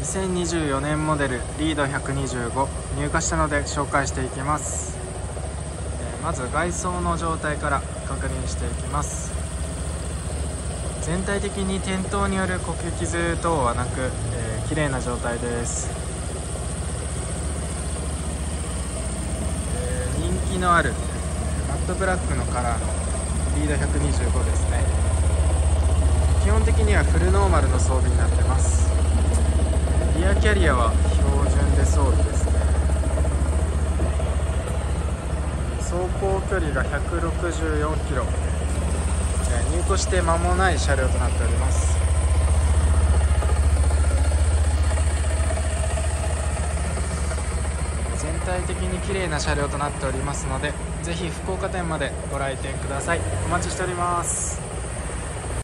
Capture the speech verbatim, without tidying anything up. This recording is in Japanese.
にせんにじゅうよねんモデルリードひゃくにじゅうご入荷したので紹介していきます。えー、まず外装の状態から確認していきます。全体的に転倒によるこけ傷等はなく、えー、綺麗な状態です。えー、人気のあるマットブラックのカラーのリードひゃくにじゅうごですね。基本的にはフルノーマルの装備になってます。リアキャリアは標準で装備ですね。走行距離がひゃくろくじゅうよんキロ、入庫して間もない車両となっております。全体的に綺麗な車両となっておりますので、ぜひ福岡店までご来店ください。お待ちしております。